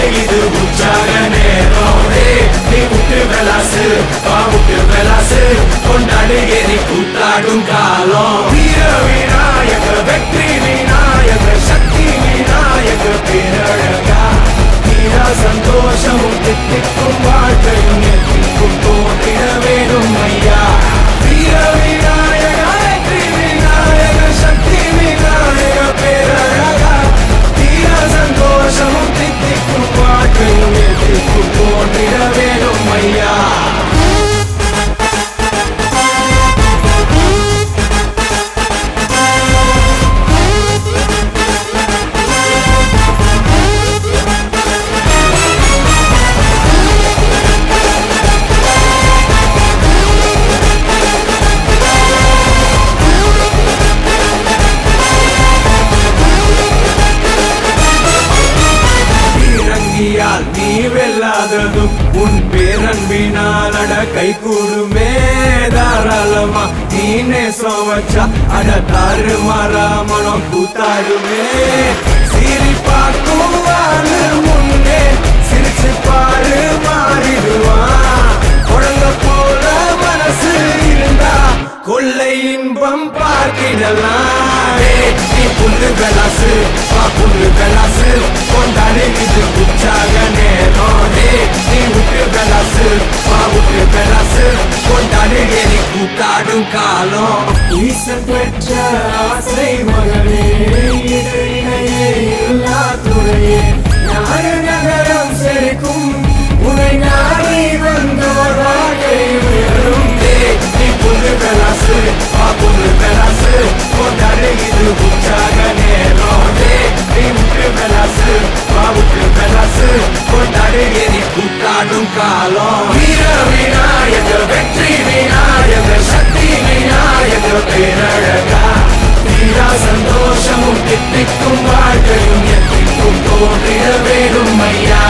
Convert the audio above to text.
இது உற்சாக நேரம் நீ விட்டு வெலாசு விட்டு வெலாசு கொண்டாடு எரி கூத்தாடும் காலம் வீர விநாயக வெற்றி விநாயக சக்தி விநாயக பேரழகா வீரா சந்தோஷமும் தித்திக்கும் வாழ்க்கையும் எத்திக்கும் தோன்றிட வேணும் ஐயா வீர விநாயக வெற்றி விநாயக சக்தி விநாயக பேரழகா வீரா சந்தோஷமும் தித்திக்கும் வாழ்க்கையும் எத்திக்கும் தோன்றிட வேணும் ஐயா நீ வெல்லாததும் உன் பேரன்பினால் அட கை கூடுமே தாராளமா நீ நேசம் வச்சா அட தாறு மாறா மனம் கூத்தாடுமே சிரி பார்க்குவாரு முன்னே சிரிச்சு பாரு மாறிடுவான் குழந்த போல மனசு இருந்தா கொள்ளை இன்பம் பார்க்கிடலாம் நீ புல்லு வெலாசு புல்லு வெலாசு கொண்டாடு இது உற்சாக நேரம் நீ விட்டு வெலாசு விட்டு வெலாசு கொண்டாடு எரி கூத்தாடும் காலம் ஈசன் பெற்ற ஆசை மகனே இது இணையே இல்லா துறையே நாடு நகரம் செழிக்கும் உனை நாடி வந்தோர் வாழ்க்கை உயரும் நீ புல்லு வெலாசு புல்லு வெலாசு கொண்டாடு இது உற்சாக நேரம் நீ விட்டு வெலாசு விட்டு வெலாசு கொண்டாடு எரி கூத்தாடும் காலம் வீர விநாயக வெற்றி விநாயக சக்தி விநாயக பேரழகா வீரா சந்தோஷமும் தித்திக்கும் வாழ்க்கையும் எத்திக்கும் தோன்றிட வேணும் ஐயா